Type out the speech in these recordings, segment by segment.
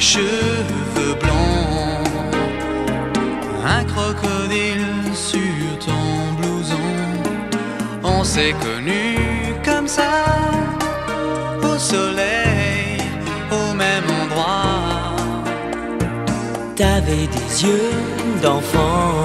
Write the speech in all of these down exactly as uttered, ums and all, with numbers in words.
cheveux blancs, un crocodile sur ton blouson. On s'est connus comme ça, au soleil, au même endroit. T'avais des yeux d'enfant,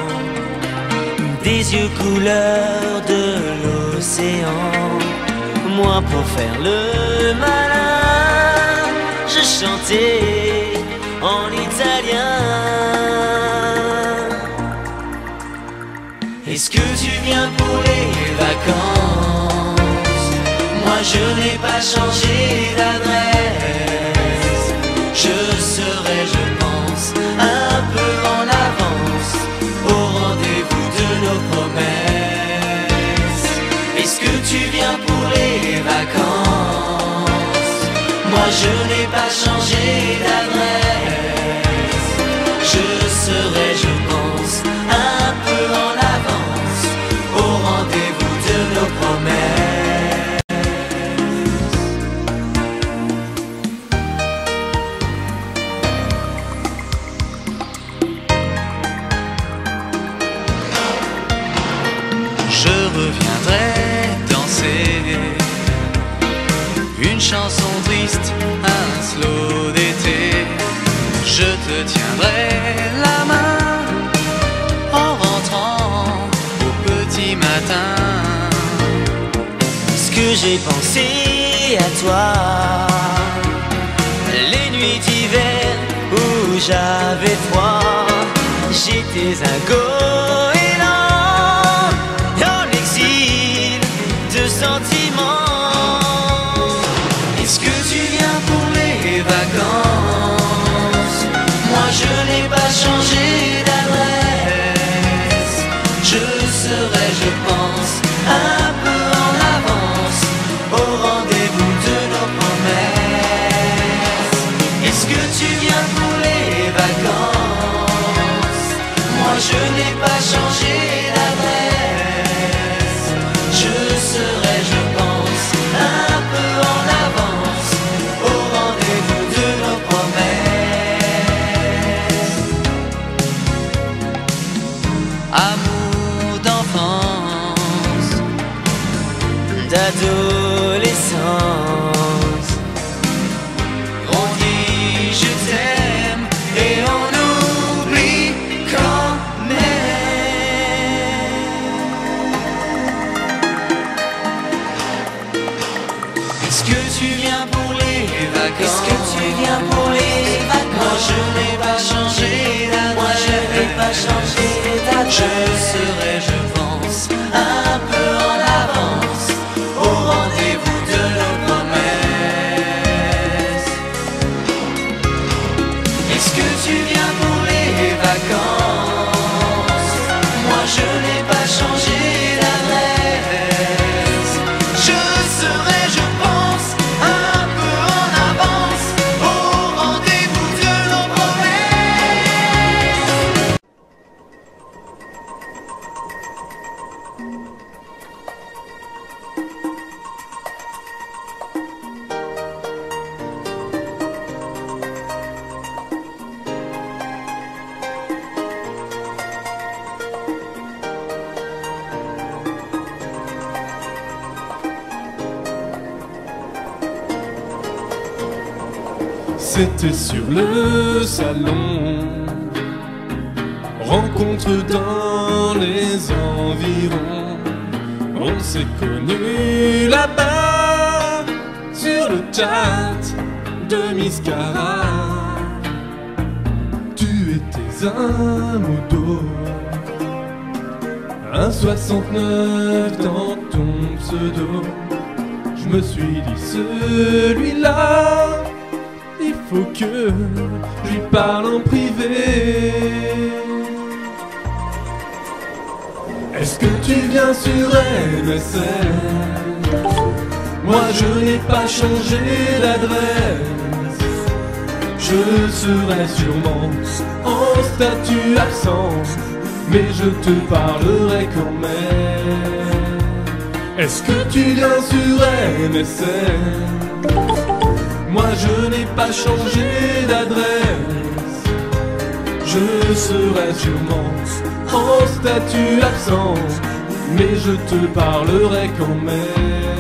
des yeux couleur de l'océan. Moi pour faire le malin, je chantais en italien. Est-ce que tu viens pour les vacances? Moi je n'ai pas changé d'adresse. Je serai, je pense, un peu en avance au rendez-vous de nos promesses. Est-ce que tu viens pour les vacances? Moi je n'ai pas changé d'adresse. Je serai, je pense, un peu en avance au rendez-vous de nos promesses. Je reviendrai danser une chanson triste, un slow d'été. Je te tiendrai la main en rentrant au petit matin. Ce que j'ai pensé à toi, les nuits d'hiver où j'avais froid, j'étais un goéland en exil de sentiments. Est-ce que tu viens pour les vacances? Moi je n'ai pas changé d'adresse. Je serai, je pense, un peu en avance au rendez-vous de nos promesses. Est-ce que tu viens pour les vacances? Moi je n'ai pas changé d'adresse. Je serai, je pense, un peu en avance au rendez-vous de nos promesses. Amour d'enfance, d'adolescence, on dit je t'aime et on oublie quand même. Est-ce que tu viens pour les vacances? Est-ce que tu viens pour les vacances? Moi je n'ai pas changé d'adresse. Moi je n'ai pas changé d'adresse. Je serai, je pense, un peu en avance au rendez-vous de nos promesses. Est-ce que tu viens pour les vacances? Moi je n'ai pas changé d'adresse. Je serai, je pense, un peu en avance au rendez-vous de nos promesses. C'était sur le salon, rencontre dans les environs. On s'est connus là-bas, sur le chat de Miss Cara. Tu étais un moto, un soixante-neuf dans ton pseudo. Je me suis dit celui-là, il faut que je lui parle en privé. Est-ce que tu viens sur M S N? Moi je n'ai pas changé d'adresse. Je serai sûrement en statut absent, mais je te parlerai quand même. Est-ce que tu viens sur M S N? Moi je n'ai pas changé d'adresse. Je serai sûrement en statut absent, mais je te parlerai quand même.